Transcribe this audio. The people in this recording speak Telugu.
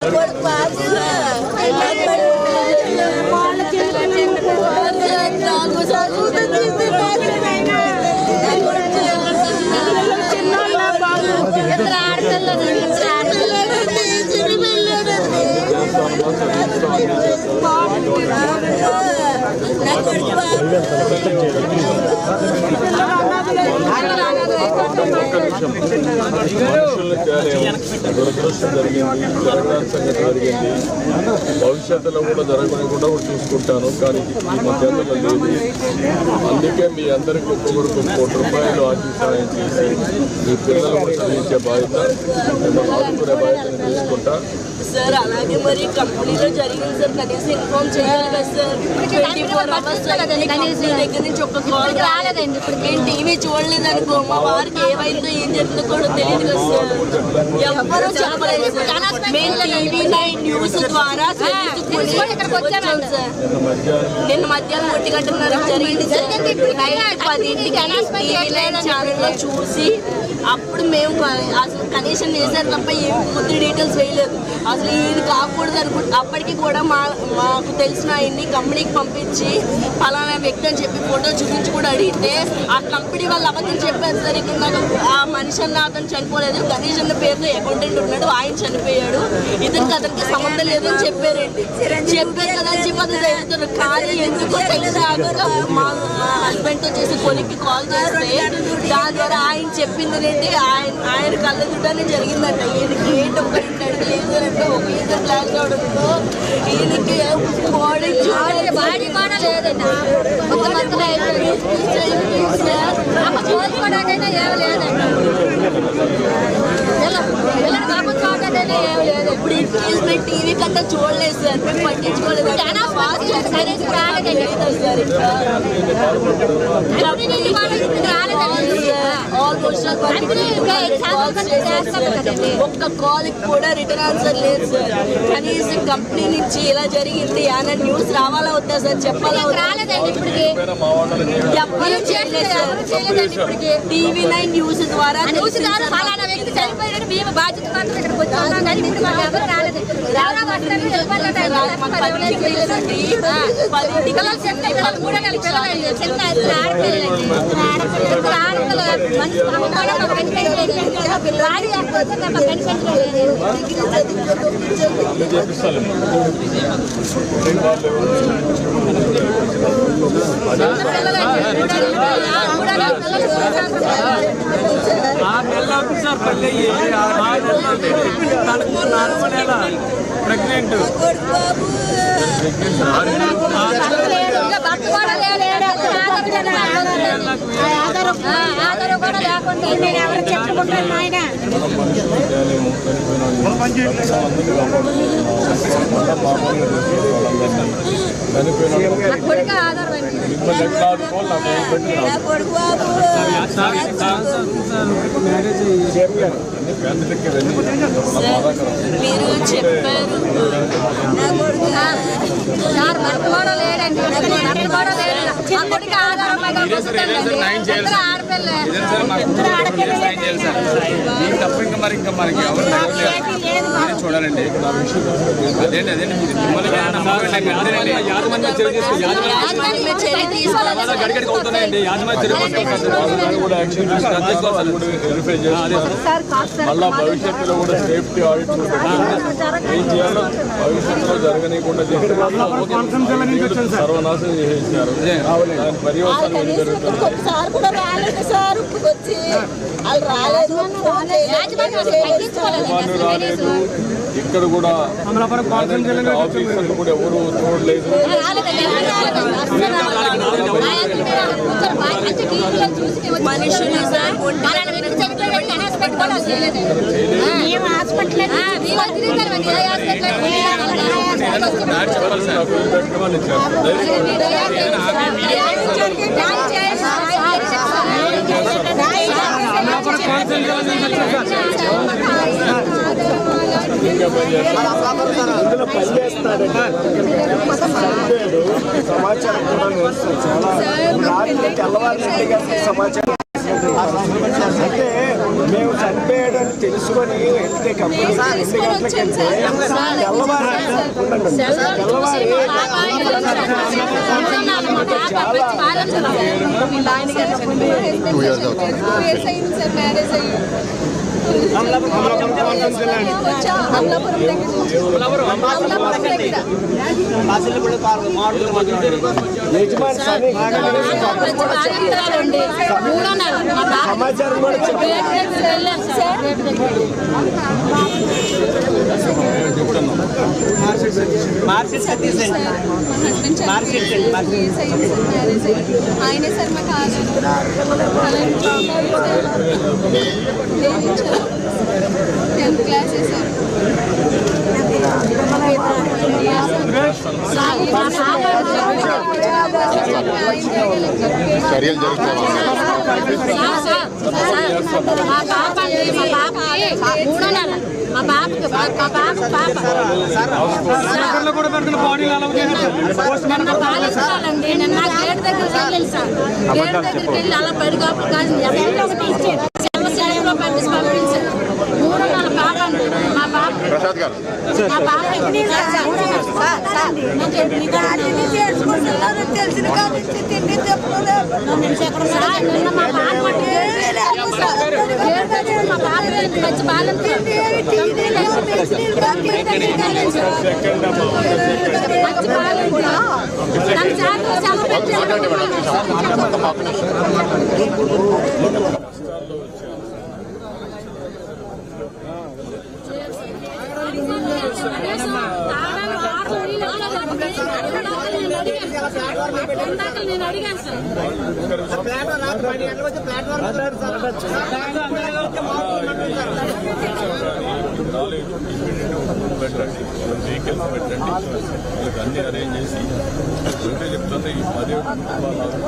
దురదృష్టం జరిగింది, జరగడానికి సంగతి జరిగింది. భవిష్యత్తులో కూడా జరగకుండా చూసుకుంటాను, కానీ ఈ మధ్యలో లేదు. అందుకే మీ అందరికీ ఒక్కొక్కరికి ₹1 కోటి ఆర్థిక సహాయం చేసి మీ పిల్లలు కూడా చదివించే బాధ్యత, మిమ్మల్ని ఆదుకునే బాధ్యతను తీసుకుంటా. సార్ అలాగే మరి కంపెనీలో జరిగింది సార్, కనీసం ఇన్ఫార్మ్ చేయాలి కదా సార్. 24 hours దగ్గర నుంచి ఒక కాల్ రాలేదండి. ఇప్పుడు మేము టీవీ చూడలేదనుకో, మా వారికి ఏమైందో ఏం జరిగిందో కూడా తెలియదు కదా సార్. ఎవరు చెప్పలేదు సార్. మేము TV9 న్యూస్ ద్వారా వచ్చాం సార్. నిన్న మధ్యాహ్నం 1:30 జరిగింది సార్. నైట్ 10ంటికి TV9 ఛానల్లో చూసి అప్పుడు మేము అసలు కనీసం వేసారు తప్ప ఏం పూర్తి డీటెయిల్స్ వేయలేదు. అసలు ఇది కాకూడదు అనుకుంటే అప్పటికి కూడా మాకు తెలిసిన ఆయన్ని కంపెనీకి పంపించి ఫలానా వ్యక్తి అని చెప్పి ఫోటో చూపించి కూడా అడిగితే ఆ కంపెనీ వాళ్ళు అబద్ధం చెప్పారు సార్. ఇక్కడ నాకు ఆ మనిషి అన్న అతను చనిపోలేదు, గణేష్ అన్న పేరుతో అకౌంటెంట్ ఉన్నాడు, ఆయన చనిపోయాడు, అతనికి సంబంధం లేదని చెప్పారండి. చెప్పారు కదా అని చెప్పి అది జరుగుతున్నారు. కానీ ఎందుకో తెలిసాక మా హస్బెండ్తో చేసి కొలిక్కి కాల్ చేస్తే దాని ద్వారా ఆయన చెప్పింది ఏంటి, ఆయన కళ్ళదుటనే జరిగిందంట. ఈయనకి ఏంటి ఒక అడగలేదు అంటే ఒక ఇద్దరు క్లాస్ అవడంతో ఈయనకి బాడీ కూడా లేదండి. ఇప్పుడు ఇంక్రీజ్మెంట్ టీవీ కంటే చూడలేదు సార్, మేము పట్టించుకోలేదు. ఒక్క కాల్ కూడా రిటర్న్ ఆన్సర్ లేదు సార్. కనీసం కంపెనీ నుంచి ఇలా జరిగింది అన్న న్యూస్ రావాలా వద్దా సార్, చెప్పాలా రాలేదండి. ఇప్పటికి ఎవ్వరూ చేయలేదు సార్. TV9 న్యూస్ ద్వారా ఫలానా వ్యక్తి చనిపోయాడని మేము బాధ్యత మాత్రం ఇక్కడికి వచ్చాము, కానీ ఎవరు రాలేదు. ప్రెగ్నెంట్ ఆధారం కూడా లేకుండా నేను ఎవరు చెప్పుకుంటాను ఆయన. మీరు చెప్పారు తప్ప ఇంకా మరి చూడాలండి. అదేంటి అదేంటి గడిగడికి అవుతున్నాయండి. మళ్ళా భవిష్యత్తులో కూడా సేఫ్టీ ఆడిట్ ఏం చేయాలో భవిష్యత్తులో జరగనీయకుండా సర్వనాశనం చేసేసారు. దాని పర్యవసానం ఏం జరుగుతుంది? రాలేదు. ఇక్కడ కూడా ఆఫీసర్లు కూడా ఎవరు చూడలేదు. మనుషులు ఇందులో పనిచేస్తాడంటే సమాచారం కూడా చాలా తెల్లవారి సమాచారం అంటే మేము చనిపోయాడని తెలుసుకొని వెళ్తే కంపెనీ 2 గంటలకి వెళ్తే యజమాని సమాచారం కూడా ఆయనే సార్ మాకు టెన్త్ క్లాసే సార్ చర్యలు జరుగుతాయి. మా బాబుకి నిన్న గేట్ దగ్గరికి వెళ్ళాను సార్. గేట్ దగ్గరికి వెళ్ళి అలా పడిగాపు కానీ పంపించారు. 3 నెలల పాప అండి మా పాప. ప్రసాద్ గారు మా పాప నిన్న మా పాప మా పాప మంచి బాలం నేను అడిగాను సార్. పెట్టండి వెహికల్స్ పెట్టండి వాళ్ళకి అన్ని అరేంజ్ చేసి చెప్తాను. ఈ 10